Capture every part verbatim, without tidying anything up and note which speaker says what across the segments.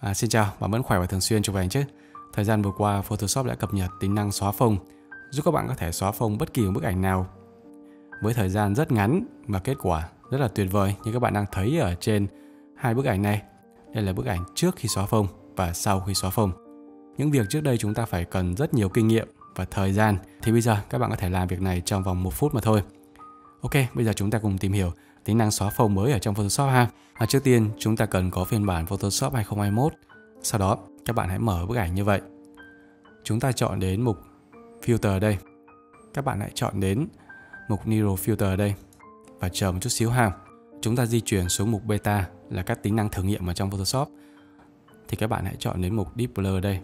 Speaker 1: À, xin chào, bạn vẫn khỏe và thường xuyên chụp ảnh chứ? Thời gian vừa qua, Photoshop đã cập nhật tính năng xóa phông, giúp các bạn có thể xóa phông bất kỳ một bức ảnh nào với thời gian rất ngắn và kết quả rất là tuyệt vời như các bạn đang thấy ở trên hai bức ảnh này. Đây là bức ảnh trước khi xóa phông và sau khi xóa phông. Những việc trước đây chúng ta phải cần rất nhiều kinh nghiệm và thời gian, thì bây giờ các bạn có thể làm việc này trong vòng một phút mà thôi. Ok, bây giờ chúng ta cùng tìm hiểu tính năng xóa phông mới ở trong Photoshop ha. À, trước tiên chúng ta cần có phiên bản Photoshop hai không hai mốt. Sau đó các bạn hãy mở bức ảnh như vậy. Chúng ta chọn đến mục Filter ở đây. Các bạn hãy chọn đến mục Neural Filter ở đây và chờ một chút xíu ha. Chúng ta di chuyển xuống mục Beta là các tính năng thử nghiệm ở trong Photoshop. Thì các bạn hãy chọn đến mục Deep Blur ở đây.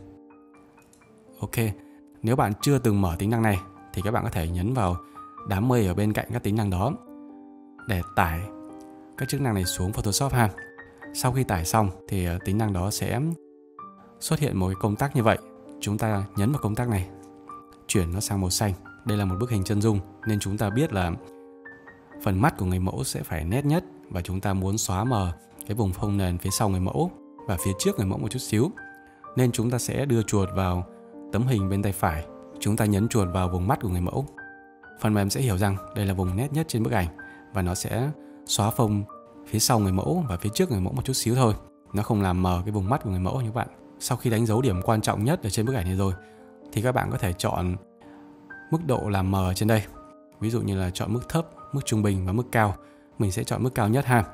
Speaker 1: Ok, nếu bạn chưa từng mở tính năng này thì các bạn có thể nhấn vào đám mây ở bên cạnh các tính năng đó để tải các chức năng này xuống Photoshop ha. Sau khi tải xong thì tính năng đó sẽ xuất hiện một cái công tắc như vậy. Chúng ta nhấn vào công tắc này, chuyển nó sang màu xanh. Đây là một bức hình chân dung nên chúng ta biết là phần mắt của người mẫu sẽ phải nét nhất, và chúng ta muốn xóa mờ cái vùng phông nền phía sau người mẫu và phía trước người mẫu một chút xíu. Nên chúng ta sẽ đưa chuột vào tấm hình bên tay phải. Chúng ta nhấn chuột vào vùng mắt của người mẫu. Phần mềm sẽ hiểu rằng đây là vùng nét nhất trên bức ảnh và nó sẽ xóa phông phía sau người mẫu và phía trước người mẫu một chút xíu thôi. Nó không làm mờ cái vùng mắt của người mẫu như các bạn. Sau khi đánh dấu điểm quan trọng nhất ở trên bức ảnh này rồi thì các bạn có thể chọn mức độ làm mờ trên đây. Ví dụ như là chọn mức thấp, mức trung bình và mức cao. Mình sẽ chọn mức cao nhất ha.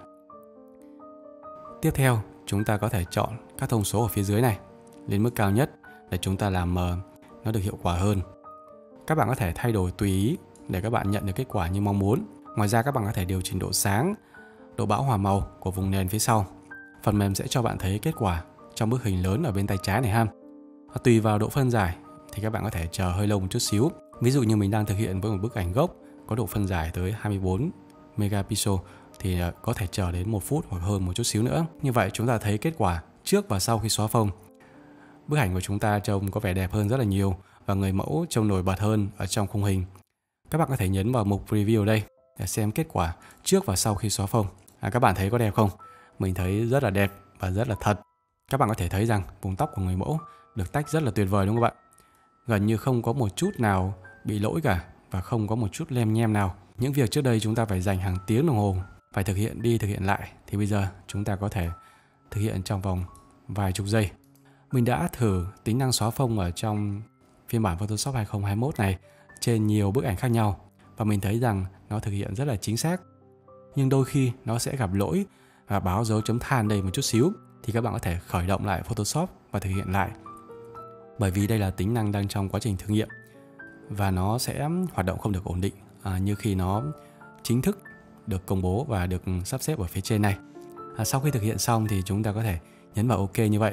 Speaker 1: Tiếp theo chúng ta có thể chọn các thông số ở phía dưới này lên mức cao nhất để chúng ta làm mờ nó được hiệu quả hơn. Các bạn có thể thay đổi tùy ý để các bạn nhận được kết quả như mong muốn. Ngoài ra các bạn có thể điều chỉnh độ sáng, độ bão hòa màu của vùng nền phía sau. Phần mềm sẽ cho bạn thấy kết quả trong bức hình lớn ở bên tay trái này ha. Tùy vào độ phân giải thì các bạn có thể chờ hơi lâu một chút xíu. Ví dụ như mình đang thực hiện với một bức ảnh gốc có độ phân giải tới hai mươi bốn megapixel thì có thể chờ đến một phút hoặc hơn một chút xíu nữa. Như vậy chúng ta thấy kết quả trước và sau khi xóa phông. Bức ảnh của chúng ta trông có vẻ đẹp hơn rất là nhiều và người mẫu trông nổi bật hơn ở trong khung hình. Các bạn có thể nhấn vào mục Preview đây để xem kết quả trước và sau khi xóa phông. À, các bạn thấy có đẹp không? Mình thấy rất là đẹp và rất là thật. Các bạn có thể thấy rằng vùng tóc của người mẫu được tách rất là tuyệt vời đúng không các bạn? Gần như không có một chút nào bị lỗi cả và không có một chút lem nhem nào. Những việc trước đây chúng ta phải dành hàng tiếng đồng hồ phải thực hiện đi thực hiện lại thì bây giờ chúng ta có thể thực hiện trong vòng vài chục giây. Mình đã thử tính năng xóa phông ở trong phiên bản Photoshop hai không hai mốt này trên nhiều bức ảnh khác nhau và mình thấy rằng nó thực hiện rất là chính xác. Nhưng đôi khi nó sẽ gặp lỗi và báo dấu chấm than đây một chút xíu thì các bạn có thể khởi động lại Photoshop và thực hiện lại. Bởi vì đây là tính năng đang trong quá trình thử nghiệm và nó sẽ hoạt động không được ổn định à, như khi nó chính thức được công bố và được sắp xếp ở phía trên này. À, sau khi thực hiện xong thì chúng ta có thể nhấn vào OK như vậy.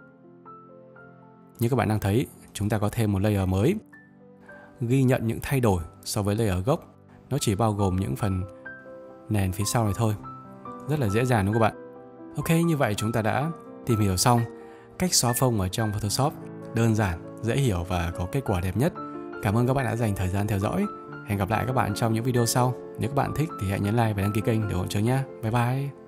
Speaker 1: Như các bạn đang thấy, chúng ta có thêm một layer mới ghi nhận những thay đổi so với layer gốc. Nó chỉ bao gồm những phần nền phía sau này thôi. Rất là dễ dàng đúng không các bạn? Ok, như vậy chúng ta đã tìm hiểu xong cách xóa phông ở trong Photoshop. Đơn giản, dễ hiểu và có kết quả đẹp nhất. Cảm ơn các bạn đã dành thời gian theo dõi. Hẹn gặp lại các bạn trong những video sau. Nếu các bạn thích thì hãy nhấn like và đăng ký kênh để ủng hộ nhé. Bye bye!